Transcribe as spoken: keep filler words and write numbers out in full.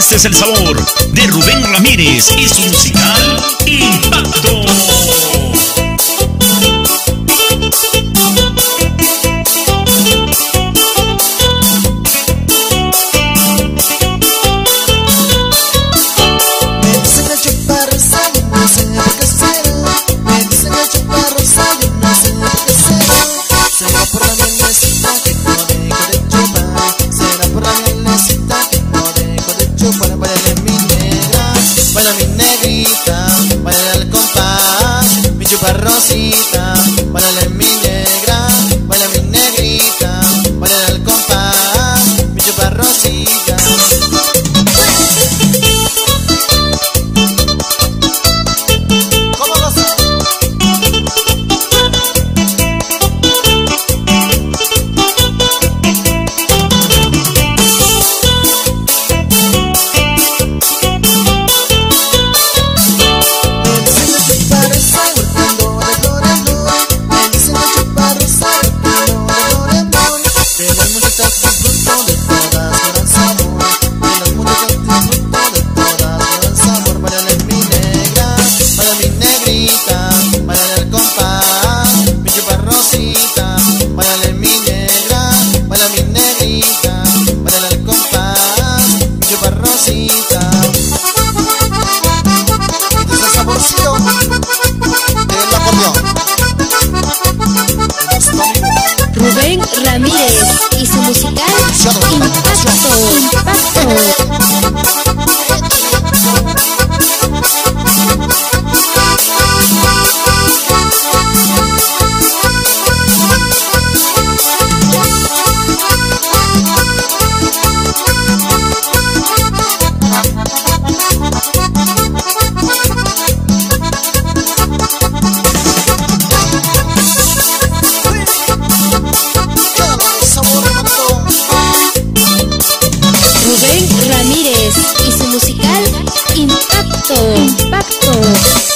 Este es el sabor de Rubén Ramírez y su musical Impacto. Rosita, bailale mi negra, baila mi negrita, baila al compás, mi chupa rosita. ¿Cómo lo sé? Báilale mi negra, baila mi negrita, baila al compás, mi chupa rosita. Este es el saborcito del acordeón. Rubén Ramírez y su musical Impacto, Impacto. Rubén Ramírez y su musical Impacto, Impacto.